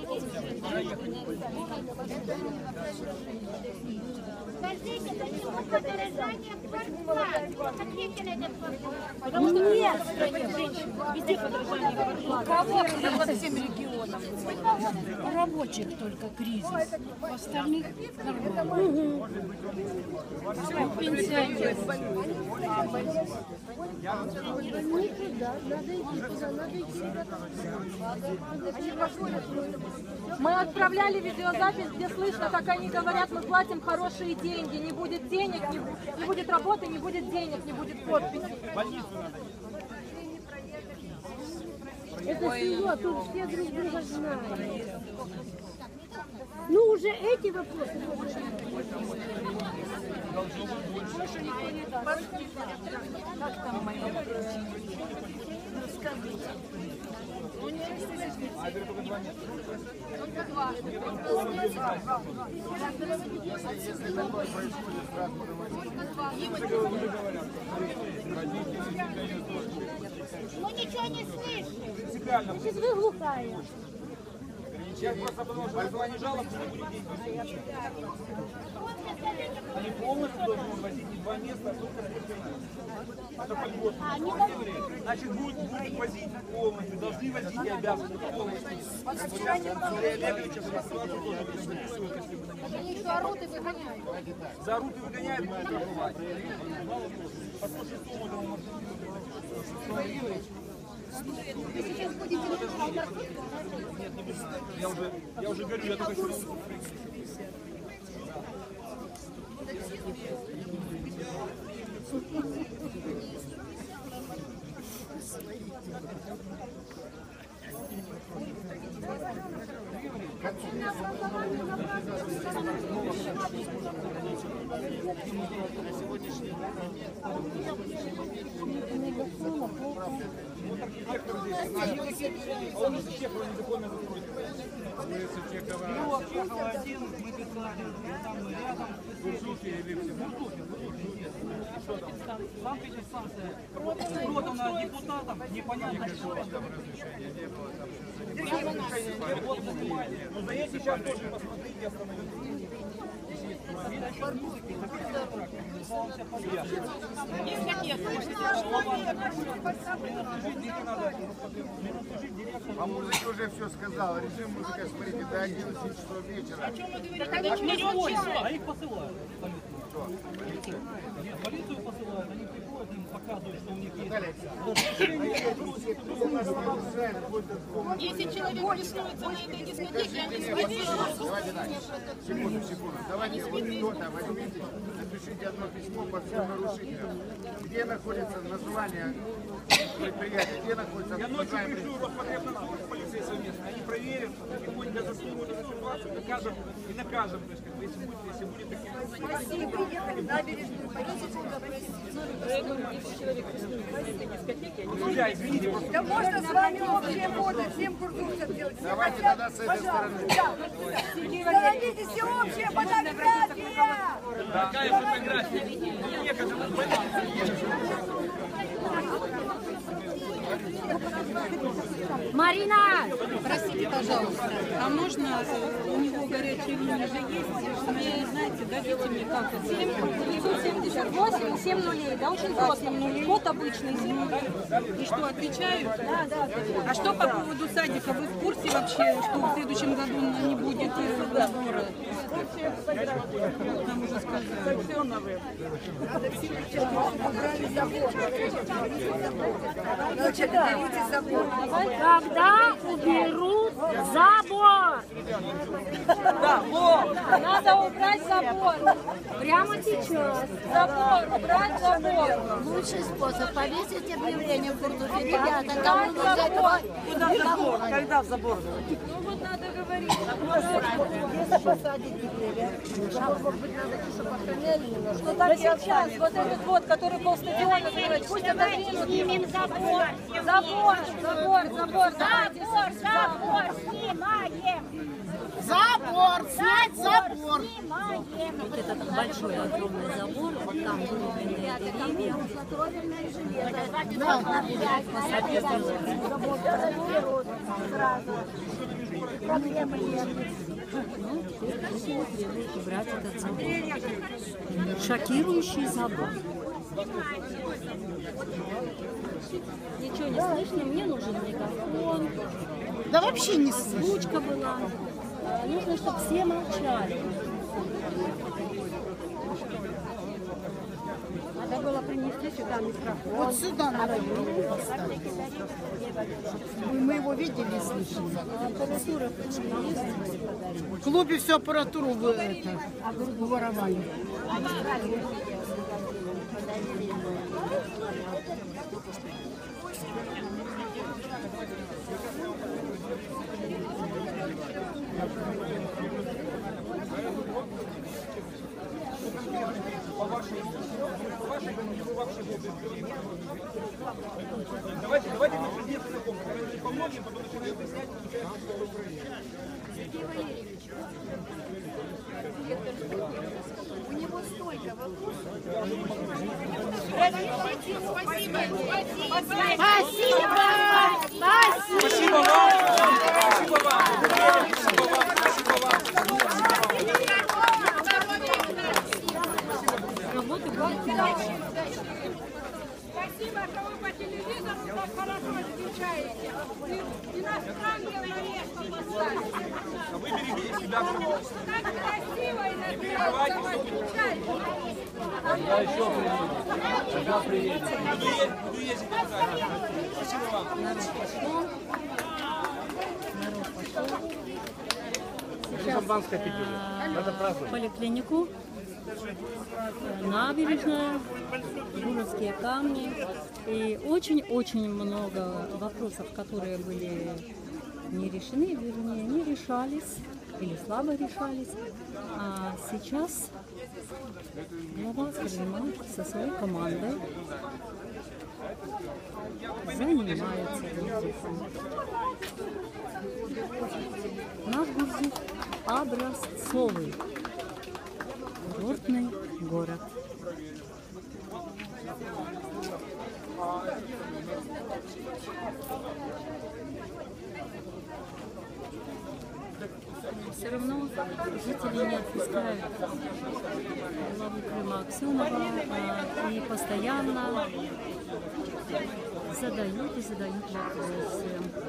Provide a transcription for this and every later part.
Скажите, почему подорожание квартплат? Ответьте на этот вопрос. Потому что нет, везде подорожание квартплат. Кого? По всем регионам. У рабочих только кризис. У остальных нормально. Все, пенсионеры. Мы отправляли видеозапись, где слышно, как они говорят, мы платим хорошие деньги, не будет денег, не будет работы, не будет денег, не будет подписи. Это село, тут все друг друга знают. Ну, уже эти вопросы. Как там мое? Только два. Ну ничего не слышно. Значит, вы глухая. Сейчас просто потому что вызывание жалоб не будет действовать. Они полностью должны возить не два места, а только это по-льготному. Значит, будут возить полностью, должны возить и обязаны полностью. Андрей Олегович, ситуацию тоже будем записывать, если мы на Они что, орут и выгоняют? заорут и выгоняют, будут штрафовать. Послушай, сумму этого маршрута. Вы сейчас будете Нет, не буду. Я уже говорю, я только что... Он из Чехова незаконно закроет. Чехова один, мы Петрович, там рядом, Буржуки или санкт-Петербург. Продано депутатам, непонятно что. Ну, заедьте сейчас тоже посмотрите и остановите. А музыка уже все сказала. Режим музыка, смотрите, до 11 часов вечера. А их посылают. Нет, полицию посылают, они приходят, им показывают, что у них есть. 10 человек беснуются на этой дискотеке, они Секунду. Давайте вот кто-то возьмите, напишите одно письмо по всем нарушителям. Где находится название предприятия, где находится... Я ночью пришлю в потребном полиции совместно. Они проверят, тихонько засунут эту ситуацию, накажем и накажем, то есть, как бы, если будет такие... Россия приехали в набережную, повесить Друзья, извините, просто... Да можно с вами общее фото, всем курсов делать. Давайте тогда с этой стороны. Становитесь все общее, фотография! Какая фотография? Марина! Простите, пожалуйста, а можно, у него горячая линия же есть, вы знаете, дадите мне как-то 978 7 нулей, да, очень просто. Код обычный, 7 нулей. и что, отвечают? Да. А что по поводу садика, вы в курсе вообще, что в следующем году не будет забора? Нам уже сказали. Когда уберут забор? Надо убрать забор. Прямо сейчас. Забор, убрать забор. Лучший способ повесить объявление в Бурдуке. Ребята, там будут закрывать. Куда забор? Когда забор? Ну вот надо говорить. Если посадить деревья, может быть, надо еще похоронили немножко. Ну так сейчас, вот этот вот, который полстадиона закрывает, пусть отодвинут его. снимем забор. Забор, Снимаем. Забор, снять забор. Снимаем. Вот этот большой, огромный забор, там вырубленные деревья. проблемы нет. Ну, теперь будете брать этот забор. Шокирующий забор. Ничего не слышно, мне нужен мегафон. Да вообще не слышно. Озвучка была. Нужно, чтобы все молчали. Надо было принести сюда микрофон. Вот сюда надо было поставить. Мы его видели и слышали. Аппаратура есть? В клубе всю аппаратуру воровали. Давайте мы предметы знакомы. Помогем, потом начинаем выяснять, получается, что вы проверяете. Сергей Валерьевич, у него столько вопросов. Спасибо. Спасибо вам! Спасибо вам! Работы будут иначе. Спасибо, что вы по телевизору так хорошо отвечаете. Иностранные нарезки поставили. А вы берегите себя, пожалуйста. Так красиво и нравится вам отвечать. Буду ездить на камеру. Спасибо вам. Сейчас в поликлинику, набережная, Гуровские камни. И очень-очень много вопросов, которые были не решены, вернее, не решались или слабо решались. А сейчас глава Скоржема со своей командой занимается Гурзуфом. Наш Гурзуф образцовый курортный город. Все равно жители не отпускают главу Крыма Аксенова и постоянно задают вопросы.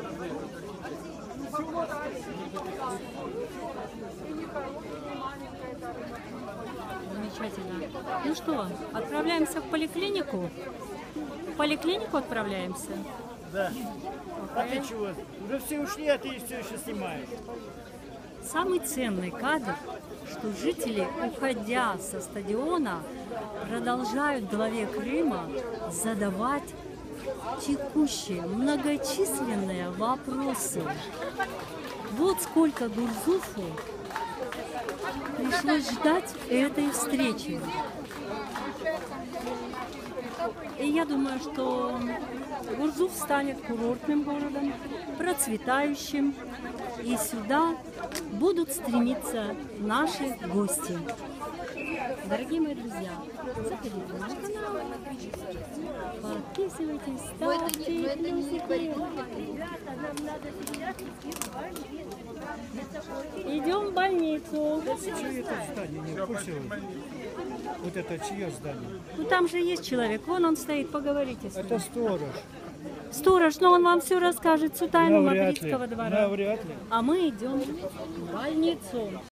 Замечательно. Ну что, отправляемся в поликлинику? В поликлинику отправляемся? Да. А ты чего? Уже все ушли, а ты все еще снимаешь. Самый ценный кадр, что жители, уходя со стадиона, продолжают главе Крыма задавать текущие многочисленные вопросы. Вот сколько Гурзуфу пришлось ждать этой встречи. И я думаю, что Гурзуф станет курортным городом, процветающим, и сюда будут стремиться наши гости. Дорогие мои друзья, заходите на наш канал, подписывайтесь, ставьте плюсики. Идем в больницу. Чье это здание не вкусило? Вот это чье здание? Ну там же есть человек, вон он стоит, поговорите с ним. Это сторож. Сторож, но он вам все расскажет, всю тайну Навряд ли. Мадридского двора. Навряд ли. А мы идем в больницу.